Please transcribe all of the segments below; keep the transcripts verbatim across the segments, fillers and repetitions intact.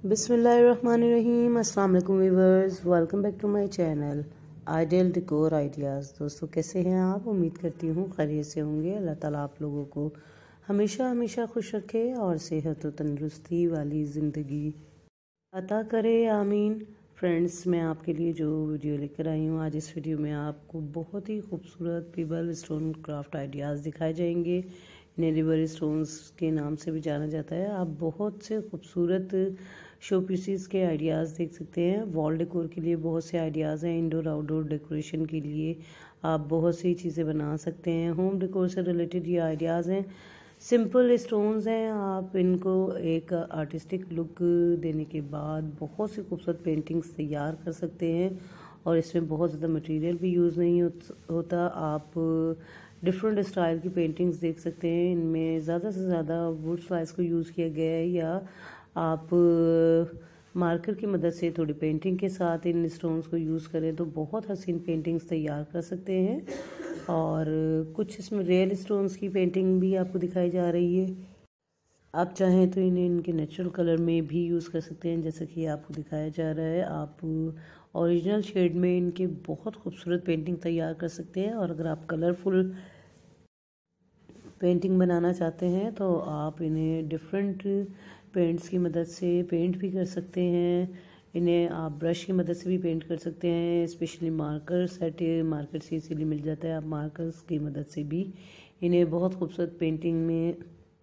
बिस्मिल्लाहिर्रहमानिर्रहीम। अस्सलाम वालेकुम viewers, welcome back to my channel ideal decor ideas. दोस्तों कैसे हैं आप? उम्मीद करती हूँ खैरियत से होंगे। अल्लाह ताला आप लोगों को हमेशा हमेशा खुश रखे और सेहत और तंदुरुस्ती वाली ज़िंदगी अता करे, आमीन। फ्रेंड्स, मैं आपके लिए जो वीडियो लेकर आई हूँ आज, इस वीडियो में आपको बहुत ही खूबसूरत पीबल स्टोन क्राफ्ट आइडियाज़ दिखाए जाएंगे। इन्हें रिवर स्टोन्स के नाम से भी जाना जाता है। आप बहुत से खूबसूरत शो पीसीस के आइडियाज़ देख सकते हैं। वॉल डेकोर के लिए बहुत से आइडियाज़ हैं। इंडोर आउटडोर डेकोरेशन के लिए आप बहुत सी चीज़ें बना सकते हैं। होम डेकोर से रिलेटेड ये आइडियाज़ हैं। सिंपल स्टोन्स हैं, आप इनको एक आर्टिस्टिक लुक देने के बाद बहुत सी खूबसूरत पेंटिंग्स तैयार कर सकते हैं। और इसमें बहुत ज़्यादा मटेरियल भी यूज़ नहीं होता। आप डिफरेंट स्टाइल की पेंटिंग्स देख सकते हैं। इनमें ज़्यादा से ज़्यादा वुड स्लाइस को यूज़ किया गया है, या आप मार्कर की मदद से थोड़ी पेंटिंग के साथ इन स्टोन्स को यूज़ करें तो बहुत हसीन पेंटिंग्स तैयार कर सकते हैं। और कुछ इसमें रियल स्टोन्स की पेंटिंग भी आपको दिखाई जा रही है। आप चाहें तो इन्हें इनके नेचुरल कलर में भी यूज़ कर सकते हैं, जैसा कि आपको दिखाया जा रहा है। आप ओरिजिनल शेड में इनके बहुत खूबसूरत पेंटिंग तैयार कर सकते हैं। और अगर आप कलरफुल पेंटिंग बनाना चाहते हैं तो आप इन्हें डिफरेंट पेंट्स की मदद से पेंट भी कर सकते हैं। इन्हें आप ब्रश की मदद से भी पेंट कर सकते हैं। स्पेशली मार्कर सेट मार्केट से इसीलिए मिल जाता है। आप मार्कर्स की मदद से भी इन्हें बहुत खूबसूरत पेंटिंग में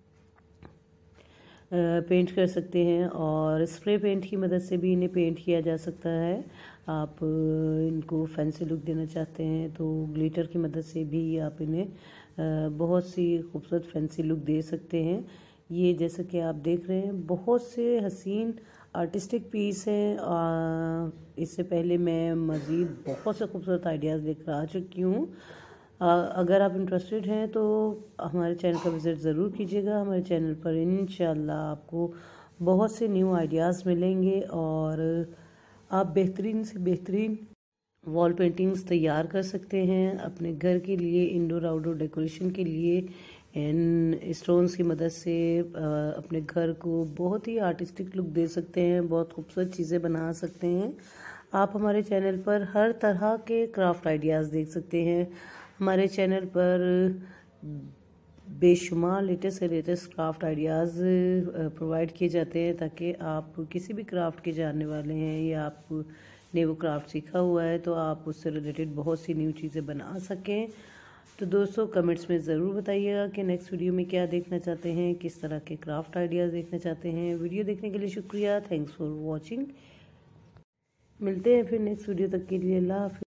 पेंट कर सकते हैं। और स्प्रे पेंट की मदद से भी इन्हें पेंट किया जा सकता है। आप इनको फैंसी लुक देना चाहते हैं तो ग्लिटर की मदद से भी आप इन्हें बहुत सी खूबसूरत फैंसी लुक दे सकते हैं। ये जैसा कि आप देख रहे हैं बहुत से हसीन आर्टिस्टिक पीस हैं। इससे पहले मैं मज़ीद बहुत से खूबसूरत आइडियाज़ लेकर आ चुकी हूँ। अगर आप इंटरेस्टेड हैं तो हमारे चैनल का विज़िट ज़रूर कीजिएगा। हमारे चैनल पर इंशाल्लाह आपको बहुत से न्यू आइडियाज़ मिलेंगे और आप बेहतरीन से बेहतरीन वॉल पेंटिंग्स तैयार कर सकते हैं अपने घर के लिए, इंडोर आउटडोर डेकोरेशन के लिए। इन स्टोन्स की मदद से अपने घर को बहुत ही आर्टिस्टिक लुक दे सकते हैं, बहुत खूबसूरत चीज़ें बना सकते हैं। आप हमारे चैनल पर हर तरह के क्राफ्ट आइडियाज़ देख सकते हैं। हमारे चैनल पर बेशुमार लेटेस्ट से लेटेस्ट क्राफ्ट आइडियाज़ प्रोवाइड किए जाते हैं, ताकि आप किसी भी क्राफ्ट के जानने वाले हैं या आप ने वो क्राफ्ट सीखा हुआ है तो आप उससे रिलेटेड बहुत सी न्यू चीज़ें बना सकें। तो दोस्तों कमेंट्स में ज़रूर बताइएगा कि नेक्स्ट वीडियो में क्या देखना चाहते हैं, किस तरह के क्राफ्ट आइडियाज़ देखना चाहते हैं। वीडियो देखने के लिए शुक्रिया। Thanks for watching. मिलते हैं फिर नेक्स्ट वीडियो तक के लिए। अल्लाह हाफ़िज़।